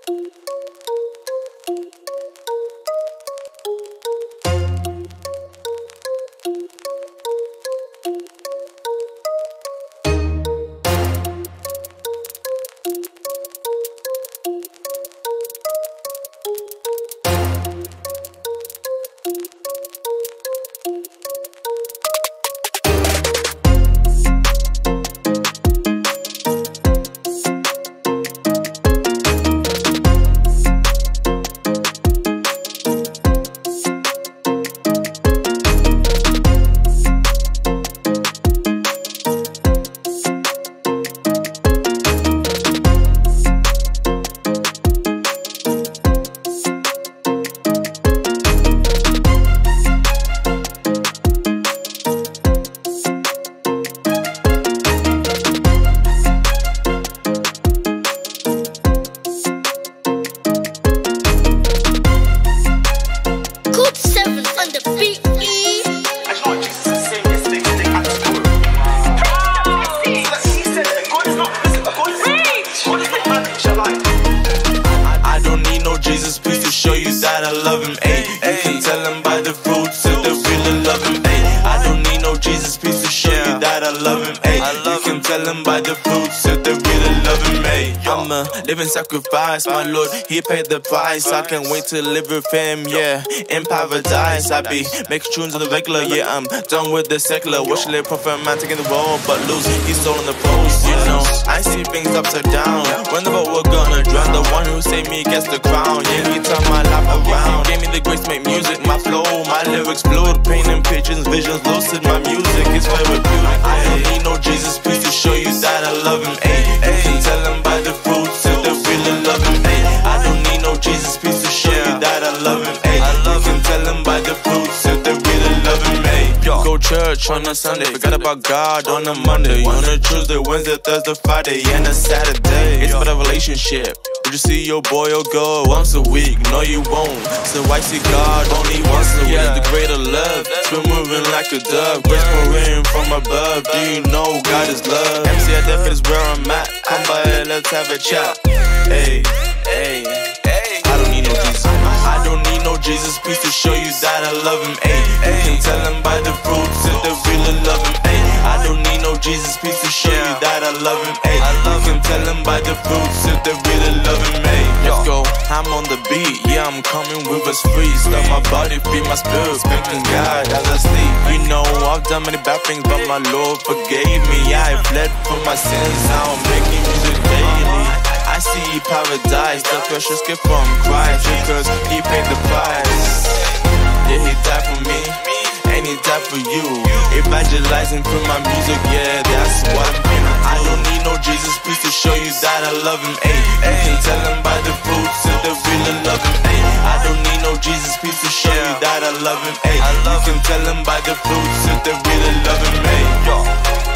Jesus, please to show you that I love him, ayy. You can tell him by the fruits if they really love him, ayy. I don't need no Jesus, please to show you that I love him, ayy. You can tell him by the fruits if they really love him, ayy. I'm a living sacrifice, my Lord, he paid the price. I can't wait to live with him, yeah, in paradise. I be making tunes on the regular, yeah, I'm done with the secular. Watch a prophet man taking the role, but lose, he's stolen the post, you know. I see things upside down, wonder what we're gonna drown. The one who saved me gets the crown, yeah, he turned my life around. Gave me the grace to make music, my flow, my lyrics flowed. Painting pictures, visions, lucid, my music is therapeutic. I don't need no Jesus, please to show you that I love him, ayy. You can tell him by the fruits if they really love him, ayy. I don't need no Jesus, please to show you that I love him, ayy. You can tell him by the fruits if they really love him, ayy. Go church on a Sunday, forget about God on a Monday. On a Tuesday, Wednesday, Thursday, Friday, and a Saturday. It's about a relationship. Would you see your boy or girl once a week? No, you won't. So I see God only once a week. The greater love, it's been moving like a dove. Grace pouring from above. Do you know God is love? MCIF is where I'm at. Come by, let's have a chat. Hey, hey, hey. I don't need no Jesus. I don't need no Jesus, please to show you that I love him, ayy. You can tell him by the fruits if they really love him, ayy. I don't need no Jesus, please to show you that I love him, ayy. You can tell him by the fruits if they really love him, ayy. Let's go, I'm on the beat, yeah, I'm coming with a spree. Start my body, feed my spirit, thanking God as I sleep. You know, I've done many bad things, but my Lord forgave me. I fled from my sins, now I'm making music daily. I see paradise, the precious gift from Christ, because he paid the price. Yeah, he died for me, and he died for you. Evangelizing through my music, yeah, that's what I'm in. I don't need no Jesus, please to show you that I love him, ayy. You can tell him by the fruits if they really love him, ayy. I don't need no Jesus, please to show you that I love him, ayy. You can tell him by the fruits if they really love him, ayy.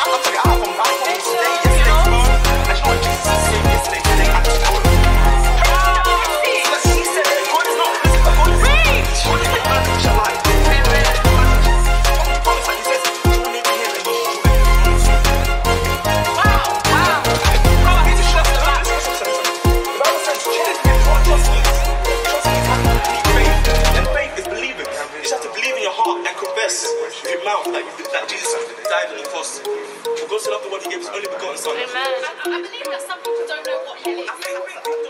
With your mouth that Jesus died on the cross. For God so loved the world, he gave his only begotten son. Amen. I believe that some people don't know what hell is.